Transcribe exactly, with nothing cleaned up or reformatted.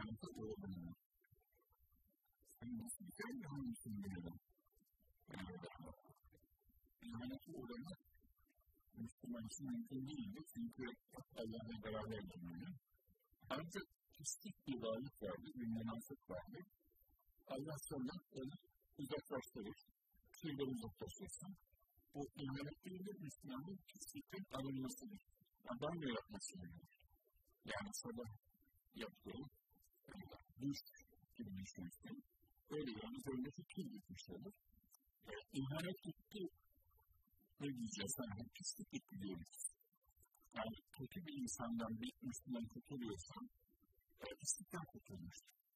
hayata uğramanın. Sen nasıl bir şey yapmışsın diyelim. İhanete uğramak Müslüman için mümkün değildi. Çünkü Allah'la beraber olmuyor. Ancak pislik bir varlık vardı, bir münafık vardı. Allah sonra onu uzaklaştırır. Şuradan uzaklaştırsın. O ihanet değil de Müslümanın pislikten arınmasıdır. Adam da yapmasıdır. Yani sabah yaptığı duş gibi düşünürsün. Öyle yani üzerindeki kil gitmiş olur. E, ihanet gitti. Ne diyeceğiz? Yani pislik gitti diyoruz. Yani kötü bir insandan bir Müslüman kurtuluyorsan, e, pislikten kurtulmuştur.